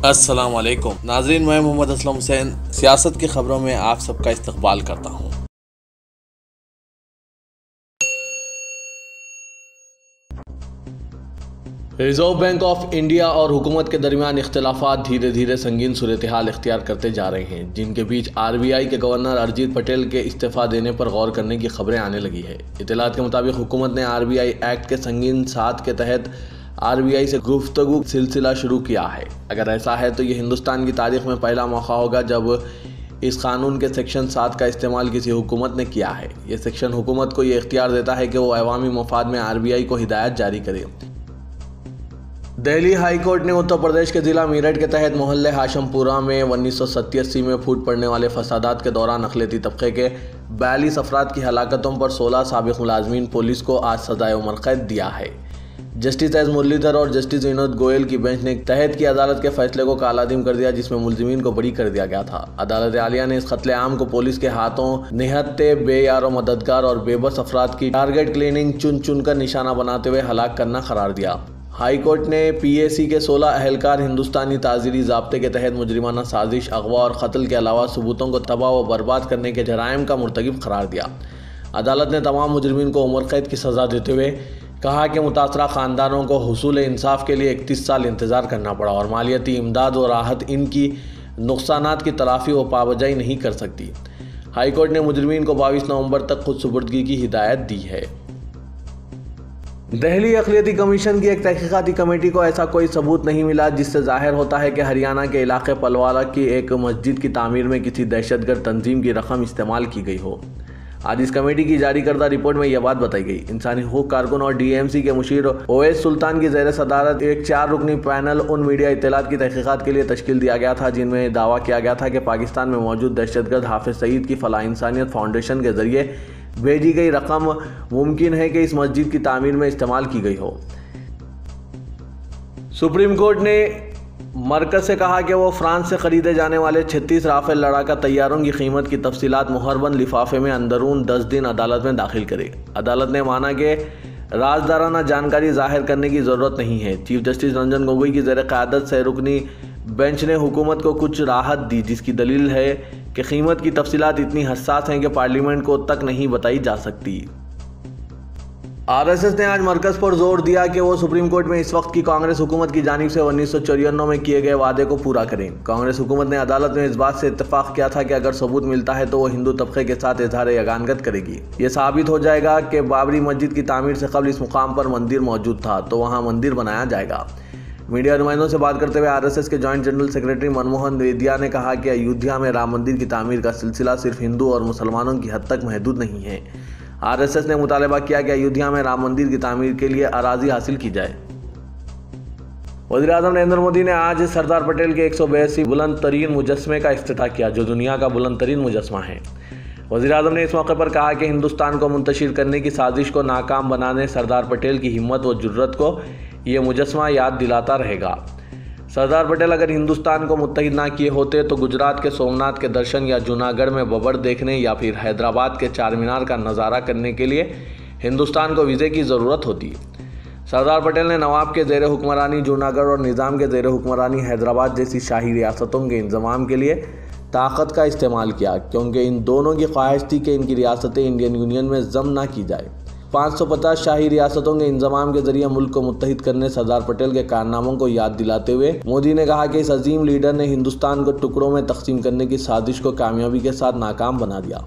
अस्सलाम वालेकुम नाज़रीन, मैं मोहम्मद असलम हुसैन सियासत की खबरों में आप सबका इस्तकबाल करता हूँ। रिजर्व बैंक ऑफ इंडिया और हुकूमत के दरमियान इख्तिलाफात धीरे धीरे संगीन सूरत हाल इख्तियार करते जा रहे हैं, जिनके बीच RBI के गवर्नर अरिजीत पटेल के इस्तीफा देने पर गौर करने की खबरें आने लगी है। इत्तलात के मुताबिक हुकूमत ने RBI एक्ट के संगीन 7 के तहत RBI से गुफ्तगू सिलसिला शुरू किया है। अगर ऐसा है तो ये हिंदुस्तान की तारीख में पहला मौका होगा जब इस कानून के सेक्शन 7 का इस्तेमाल किसी हुकूमत ने किया है। ये सेक्शन हुकूमत को ये इख्तियार देता है कि वो अवामी मफाद में RBI को हिदायत जारी करे। दिल्ली हाई कोर्ट ने उत्तर प्रदेश के ज़िला मेरठ के तहत मोहल्ले हाशमपुरा में 1987 में फूट पड़ने वाले फसादात के दौरान अक़लियती तबके के 42 अफराद की हलाकतों पर 16 साबिक़ मुलाजमीन पुलिस को आज सज़ाए उम्र कैद दिया है। जस्टिस एस मुरलीधर और जस्टिस विनोद गोयल की बेंच ने तहत की अदालत के फैसले को कालादीम कर दिया, जिसमें मुलजिमीन को बरी कर दिया गया था। अदालत आलिया ने इस कत्लेआम को पुलिस के हाथों निहत्ते, बेयारो मददगार और बेबस अफराद की टारगेट क्लिनिंग चुन चुनकर निशाना बनाते हुए हलाक करना करार दिया। हाई कोर्ट ने PAC के 16 अहलकार हिंदुस्तानी ताज़ीरी ज़ाब्ते के तहत मुजरिमाना साजिश, अगवा और कत्ल के अलावा सबूतों को तबाह व बर्बाद करने के जराइम का मुर्तकिब करार दिया। अदालत ने तमाम मुजरिमीन को उम्र कैद की सज़ा देते हुए कहा कि मुतासरा ख़ानदानों को हुसूल इंसाफ के लिए 31 साल इंतज़ार करना पड़ा और मालियाती इमदाद व राहत इनकी नुकसानात की तलाफ़ी व पाबजाई नहीं कर सकती। हाई कोर्ट ने मुजरिमीन को 22 नवंबर तक खुद सुपुर्दगी की हिदायत दी है। दिल्ली अक़लियती कमीशन की एक तहक़ीक़ाती कमेटी को ऐसा कोई सबूत नहीं मिला जिससे ज़ाहिर होता है कि हरियाणा के इलाके पलवाला की एक मस्जिद की तामीर में किसी दहशतगर्द तंजीम की रकम इस्तेमाल की गई हो। आज इस कमेटी की जारी करदा रिपोर्ट में यह बात बताई गई। इंसानी हकूक़ कारकुन और DMC के मुशीर ओवैस सुल्तान की ज़ेर सदारत एक 4 रुकनी पैनल उन मीडिया इत्तलात की तहक़ीक़ात के लिए तश्कील दिया गया था जिनमें दावा किया गया था कि पाकिस्तान में मौजूद दहशतगर्द हाफिज़ सईद की फलाह इंसानियत फाउंडेशन के ज़रिए भेजी गई रकम मुमकिन है कि इस मस्जिद की तामीर में इस्तेमाल की गई हो। सुप्रीम कोर्ट ने मरकज़ से कहा कि वो फ्रांस से ख़रीदे जाने वाले 36 राफेल लड़ाका तैयारों की कीमत की तफसीलात मुहरबंद लिफाफे में अंदरून 10 दिन अदालत में दाखिल करे। अदालत ने माना कि राजदाराना जानकारी जाहिर करने की ज़रूरत नहीं है। चीफ जस्टिस रंजन गोगोई की ज़ेर क़यादत से रुकनी बेंच ने हुकूमत को कुछ राहत दी, जिसकी दलील है कि कीमत की तफसीलात इतनी हसास हैं कि पार्लियामेंट को तक नहीं बताई जा सकती। RSS ने आज मरकज़ पर जोर दिया कि वो सुप्रीम कोर्ट में इस वक्त की कांग्रेस हुकूमत की जानिब से 1994 में किए गए वादे को पूरा करें। कांग्रेस हुकूमत ने अदालत में इस बात से इत्तफाक किया था कि अगर सबूत मिलता है तो वो हिंदू तबके के साथ इजहार यगानगत करेगी। ये साबित हो जाएगा कि बाबरी मस्जिद की तामीर से कबल इस मुकाम पर मंदिर मौजूद था तो वहाँ मंदिर बनाया जाएगा। मीडिया नुमाइंदों से बात करते हुए RSS के joint general secretary Manmohan Vaidya ने कहा कि अयोध्या में राम मंदिर की तामीर का सिलसिला सिर्फ हिंदू और मुसलमानों की हद तक महदूद नहीं है। RSS ने मुतालबा किया कि अयोध्या में राम मंदिर की तामीर के लिए अराजी हासिल की जाए। वज़ीर-ए-आज़म नरेंद्र मोदी ने आज सरदार पटेल के 182 बुलंद तरीन मुजस्मे का इफ्तिताह किया, जो दुनिया का बुलंद तरीन मुजस्मा है। वज़ीर-ए-आज़म ने इस मौके पर कहा कि हिंदुस्तान को मुंतशिर करने की साजिश को नाकाम बनाने सरदार पटेल की हिम्मत व जुर्रत को ये मुजस्मा याद दिलाता रहेगा। सरदार पटेल अगर हिंदुस्तान को मुत्तहिद ना किए होते तो गुजरात के सोमनाथ के दर्शन या जूनागढ़ में बबर देखने या फिर हैदराबाद के चार मीनार का नज़ारा करने के लिए हिंदुस्तान को वीज़े की ज़रूरत होती। सरदार पटेल ने नवाब के ज़ेर हुक्मरानी जूनागढ़ और निज़ाम के ज़ेर हुक्मरानी हैदराबाद जैसी शाही रियासतों के इंतज़ाम के लिए ताकत का इस्तेमाल किया, क्योंकि इन दोनों की ख्वाहिश थी कि इनकी रियासतें इंडियन यूनियन में जम ना की जाए। 550 शाही रियासतों के इंतजाम के जरिए मुल्क को मुत्तहिद करने सरदार पटेल के कारनामों को याद दिलाते हुए मोदी ने कहा कि इस अजीम लीडर ने हिंदुस्तान को टुकड़ों में तकसीम करने की साजिश को कामयाबी के साथ नाकाम बना दिया।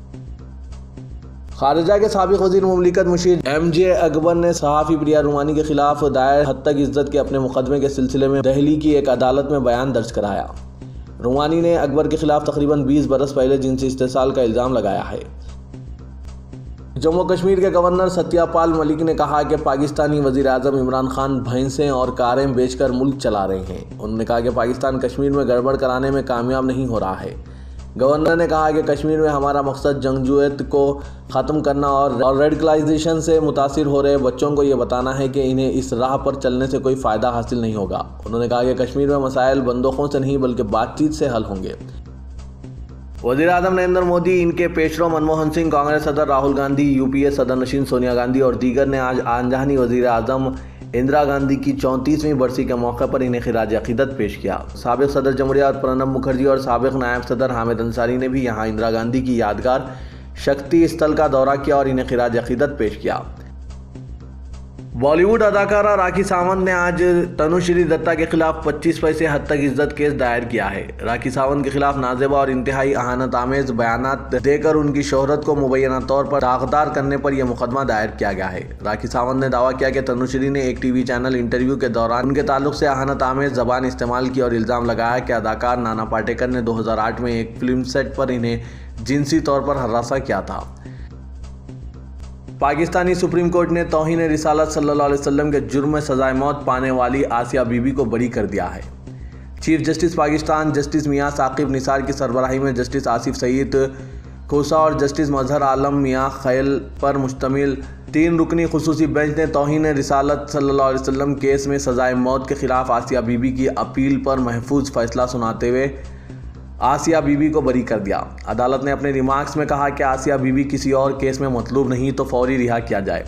खारिजा के साबिक़ वज़ीर मुमलिकत मुशीर MJ अकबर ने सहाफ़ी प्रिया रुमानी के खिलाफ दायर हद तक इज्जत के अपने मुकदमे के सिलसिले में दिल्ली की एक अदालत में बयान दर्ज कराया। रुमानी ने अकबर के खिलाफ तकरीबन 20 बरस पहले जिनसी इस्तेसाल का इल्ज़ाम लगाया है। जम्मू कश्मीर के गवर्नर सत्यापाल मलिक ने कहा कि पाकिस्तानी वज़ीर-ए-आज़म इमरान खान भैंसें और कारें बेचकर मुल्क चला रहे हैं। उन्होंने कहा कि पाकिस्तान कश्मीर में गड़बड़ कराने में कामयाब नहीं हो रहा है। गवर्नर ने कहा कि कश्मीर में हमारा मकसद जंगजुएत को ख़त्म करना और रेडिकलाइजेशन से मुतासिर हो रहे बच्चों को ये बताना है कि इन्हें इस राह पर चलने से कोई फ़ायदा हासिल नहीं होगा। उन्होंने कहा कि कश्मीर में मसाइल बंदूकों से नहीं बल्कि बातचीत से हल होंगे। वज़ीर-ए-आज़म नरेंद्र मोदी, इनके पेशरो मनमोहन सिंह, कांग्रेस सदर राहुल गांधी, UPA सदर नशीन सोनिया गांधी और दीगर ने आज आनजहानी वज़ीर-ए-आज़म इंदिरा गांधी की 34वीं बरसी के मौके पर इन्हें खिराज अकीदत पेश किया। साबिक सदर जमहूरियत प्रणब मुखर्जी और साबिक नायब सदर हामिद अंसारी ने भी यहां इंदिरा गांधी की यादगार शक्ति स्थल का दौरा किया और इन्हें खिराज अकीदत पेश किया। बॉलीवुड अदाकारा राखी सावंत ने आज तनुश्री दत्ता के खिलाफ 25 पैसे हद तक इज्जत केस दायर किया है। राखी सावंत के खिलाफ नाजेबा और इंतहाई अहानत आमेज बयानात देकर उनकी शोहरत को मुबैना तौर पर दागदार करने पर यह मुकदमा दायर किया गया है। राखी सावंत ने दावा किया कि तनुश्री ने एक टीवी चैनल इंटरव्यू के दौरान उनके ताल्लुक से अहानत आमेज जबान इस्तेमाल की और इल्ज़ाम लगाया कि अदाकार नाना पाटेकर ने 2008 में एक फिल्म सेट पर इन्हें जिनसी तौर पर हरासा किया था। पाकिस्तानी सुप्रीम कोर्ट ने तौहीन रिसालत सल्लल्लाहु अलैहि वसल्लम के जुर्म में सजाए मौत पाने वाली आसिया बीबी को बरी कर दिया है। Chief justice Pakistan justice Mian Saqib Nisar की सरबराही में जस्टिस आसिफ सईद खोसा और जस्टिस मजहर आलम मियां खैल पर मुश्तमिल 3 रुकनी खुसूसी बेंच ने तौहीन रिसालत सल्लल्लाहु अलैहि वसल्लम केस में सजाए मौत के खिलाफ आसिया बीबी की अपील पर महफूज फैसला सुनाते हुए आसिया बीबी को बरी कर दिया। अदालत ने अपने रिमार्क्स में कहा कि आसिया बीबी किसी और केस में मतलूब नहीं तो फौरी रिहा किया जाए।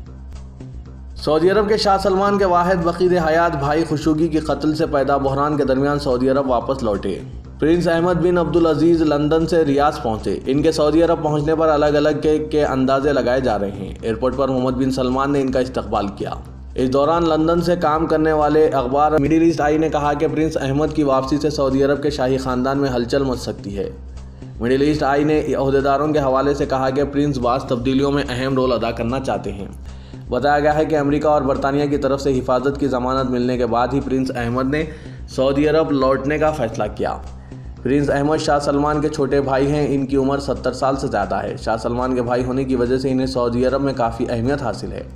सऊदी अरब के शाह सलमान के वाहिद वकील हयात भाई खुशोगी के कत्ल से पैदा बहरान के दरमियान सऊदी अरब वापस लौटे। Prince Ahmed bin Abdul Aziz London से रियाद पहुंचे। इनके सऊदी अरब पहुंचने पर अलग अलग के अंदाजे लगाए जा रहे हैं। एयरपोर्ट पर मोहम्मद बिन सलमान ने इनका इस्तकबाल किया। इस दौरान लंदन से काम करने वाले अखबार मिडिल ईस्ट आई ने कहा कि प्रिंस अहमद की वापसी से सऊदी अरब के शाही खानदान में हलचल मच सकती है। मिडिल ईस्ट आई ने अहदेदारों के हवाले से कहा कि प्रिंस बास तब्दीलियों में अहम रोल अदा करना चाहते हैं। बताया गया है कि अमेरिका और बरतानिया की तरफ से हिफाजत की जमानत मिलने के बाद ही प्रिंस अहमद ने सऊदी अरब लौटने का फैसला किया। प्रिंस अहमद शाह सलमान के छोटे भाई हैं। इनकी उम्र 70 साल से ज़्यादा है। शाह सलमान के भाई होने की वजह से इन्हें सऊदी अरब में काफ़ी अहमियत हासिल है।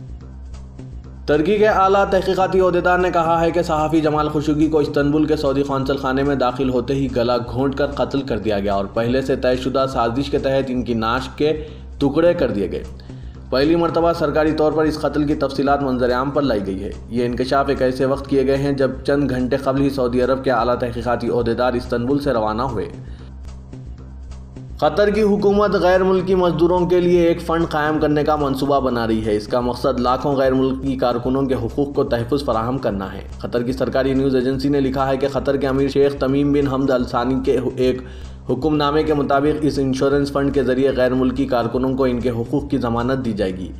तुर्की के आला तहकीकाती ओहदेदार ने कहा है कि सहाफ़ी जमाल खुशोगी को इस्तांबुल के सऊदी कौंसल खाने में दाखिल होते ही गला घोंट कर कत्ल कर दिया गया और पहले से तयशुदा साजिश के तहत इनकी नाश के टुकड़े कर दिए गए। पहली मरतबा सरकारी तौर पर इस कत्ल की तफसीलात मंजर-ए-आम पर लाई गई है। ये इंकशाफ एक ऐसे वक्त किए गए हैं जब चंद घंटे कबल ही सऊदी अरब के आला तहकीकाती ओहदेदार इस्तांबुल से रवाना हुए। कतर की हुकूमत गैर मुल्की मजदूरों के लिए एक फ़ंड कायम करने का मंसूबा बना रही है। इसका मकसद लाखों गैर मुल्की कारकुनों के हुकूक को तहफ़्फ़ुज़ फराहम करना है। कतर की सरकारी न्यूज़ एजेंसी ने लिखा है कि कतर के अमीर शेख तमीम बिन हमद अल सानी के एक हुक्मनामे के मुताबिक इस इंश्योरेंस फ़ंड के ज़रिए गैर मुल्की कारकुनों को इनके हुकूक की ज़मानत दी जाएगी।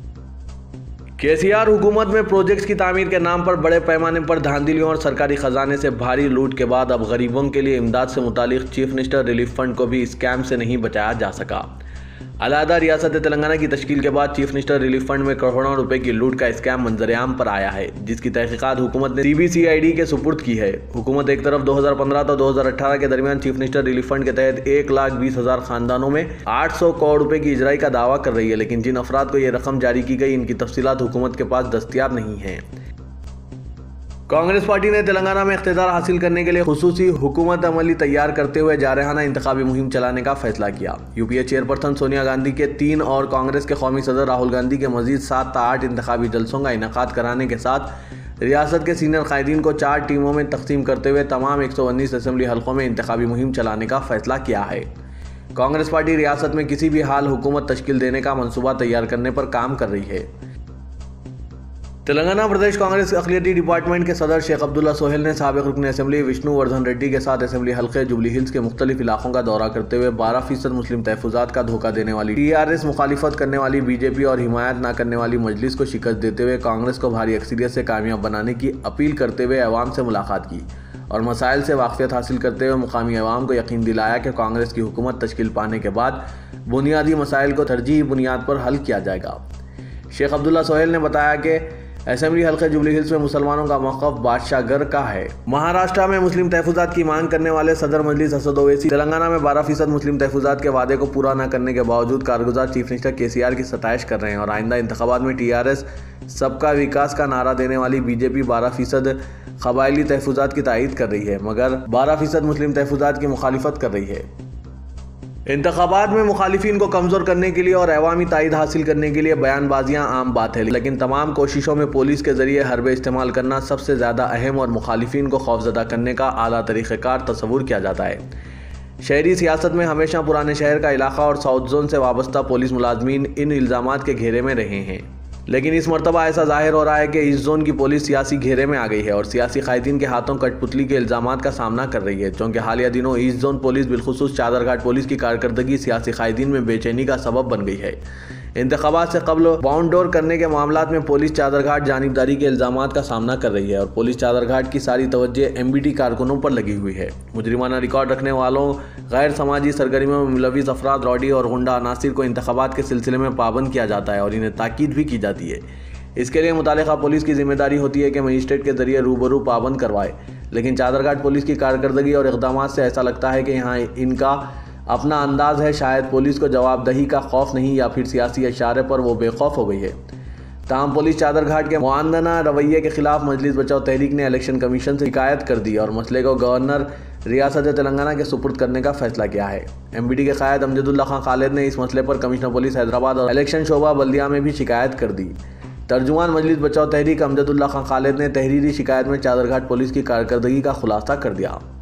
केसीआर हुकूमत में प्रोजेक्ट्स की तामीर के नाम पर बड़े पैमाने पर धांधलियों और सरकारी खजाने से भारी लूट के बाद अब गरीबों के लिए इमदाद से मुतालिक चीफ मिनिस्टर रिलीफ फंड को भी स्कैम से नहीं बचाया जा सका। अलहदा रियासत तेलंगाना की तश्कील के बाद चीफ मिनिस्टर रिलीफ फंड में करोड़ों रुपए की लूट का स्कैम मंजर-ए-आम पर आया है, जिसकी तहकीकात हुकूमत ने CBCID के सुपुर्द की है। हुकूमत एक तरफ 2015 तो 2018 के दरमियान चीफ मिनिस्टर रिलीफ फंड के तहत 1,20,000 खानदानों में 800 करोड़ रुपए की इजराई का दावा कर रही है, लेकिन जिन अफराद को ये रकम जारी की गई इनकी तफसीलात हुकूमत के पास दस्तियाब नहीं है। कांग्रेस पार्टी ने तेलंगाना में इख्तियार हासिल करने के लिए खुसूसी हुकूमत अमली तैयार करते हुए जारहाना इंतखाबी मुहिम चलाने का फैसला किया। यूपीए चेयरपर्सन सोनिया गांधी के 3 और कांग्रेस के कौमी सदर राहुल गांधी के मजीद 7 से 8 इंतखाबी जलसों का इनेकाद कराने के साथ रियासत के सीनियर कायदीन को 4 टीमों में तकसीम करते हुए तमाम 119 असेंबली हल्कों में इंतखाबी मुहिम चलाने का फैसला किया है। कांग्रेस पार्टी रियासत में किसी भी हाल हुकूमत तश्कील देने का मनसूबा तैयार करने पर काम कर रही है। तेलंगाना प्रदेश कांग्रेस अक़लियती डिपार्टमेंट के सदर शेख अब्दुल्ला सोहेल ने साबिक़ रुकन असेंबली विष्णु वर्धन रेड्डी के साथ असेंबली हल्के जुबली हिल्स के मुख्तलिफ इलाकों का दौरा करते हुए 12% मुस्लिम तहफ़्फ़ुज़ात का धोखा देने वाली TRS मुखालिफत करने वाली BJP और हिमायत न करने वाली मजलिस को शिकस्त देते हुए कांग्रेस को भारी अक्सरियत से कामयाब बनाने की अपील करते हुए अवाम से मुलाकात की और मसाइल से वाक़फ़ियत हासिल करते हुए मुकामी अवाम को यकीन दिलाया कि कांग्रेस की हुकूमत तश्कील पाने के बाद बुनियादी मसाइल को तरजीही बुनियाद पर हल किया जाएगा। शेख अब्दुल्ला सोहेल ने बताया कि असेंबली हल्के जुबली हिल्स में मुसलमानों का मौक़िफ़ बादशाहगर का है। महाराष्ट्र में मुस्लिम तहफ़्फ़ुज़ात की मांग करने वाले सदर मजलिस असद ओवैसी तेलंगाना में 12% मुस्लिम तहफ़्फ़ुज़ात के वादे को पूरा न करने के बावजूद कारगुज़ार चीफ मिनिस्टर KCR की सताइश कर रहे हैं और आइंदा इंतख़ाबात में TRS सबका विकास का नारा देने वाली BJP 12% क़बायली तहफ़्फ़ुज़ात की तायीद कर रही है, मगर 12% मुस्लिम तहफ़्फ़ुज़ात की मुखालिफत कर रही है। इंतख़ाबात में मुखालिफिन को कमज़ोर करने के लिए और अवामी तायीद हासिल करने के लिए बयानबाजियाँ आम बात है, लेकिन तमाम कोशिशों में पुलिस के ज़रिए हरबे इस्तेमाल करना सबसे ज़्यादा अहम और मुखालिफिन को खौफज़दा करने का आला तरीक़ेकार तस्वुर किया जाता है। शहरी सियासत में हमेशा पुराने शहर का इलाका और साउथ जोन से वाबस्ता पुलिस मुलाजमीन इन इल्ज़ामात के घेरे में रहे हैं। लेकिन इस मरतबा ऐसा जाहिर हो रहा है कि इस जोन की पुलिस सियासी घेरे में आ गई है और सियासी कायदीन के हाथों कठपुतली के इल्ज़ामात का सामना कर रही है, क्योंकि हालिया दिनों ईस्ट जोन पुलिस बिलखुसूस चादरघाट पुलिस की कारकर्दगी सियासी कायदीन में बेचैनी का सबब बन गई है। इंतखाबात से कबल बाउंड डोर करने के मामलात में पुलिस चादरघाट जानिबदारी के इल्ज़ामात का सामना कर रही है और पुलिस चादरघाट की सारी तवज्जो MBT कारकुनों पर लगी हुई है। मुजरिमाना रिकॉर्ड रखने वालों, गैर समाजी सरगर्मियों में मुलविस अफराद, रौडी और गुंडा अनासिर को इंतखाबात के सिलसिले में पाबंद किया जाता है और इन्हें ताकीद भी की जाती है। इसके लिए मुतालिका पुलिस की जिम्मेदारी होती है कि मजिस्ट्रेट के जरिए रूबरू पाबंद करवाए, लेकिन चादरघाट पुलिस की कारकर्दगी और इक़दामात से ऐसा लगता है कि यहाँ इनका अपना अंदाज है। शायद पुलिस को जवाबदही का खौफ नहीं या फिर सियासी इशारे पर वो बेखौफ हो गई है। ताहम पुलिस चादरघाट के मुआंदना रवैये के खिलाफ मजलिस बचाओ तहरीक ने इलेक्शन कमीशन से शिकायत कर दी और मसले को गवर्नर रियासत तेलंगाना के सुपुर्द करने का फैसला किया है। MBT के कायद अमजदुल्ला खान खालिद ने इस मसले पर कमिश्नर पुलिस हैदराबाद और इलेक्शन शोबा बल्दिया में भी शिकायत कर दी। तर्जुमान मजलिस बचाओ तहरीक अमजदुल्ला खान खालिद ने तहरीरी शिकायत में चादरघाट पुलिस की कारकर्दगी का खुलासा कर दिया।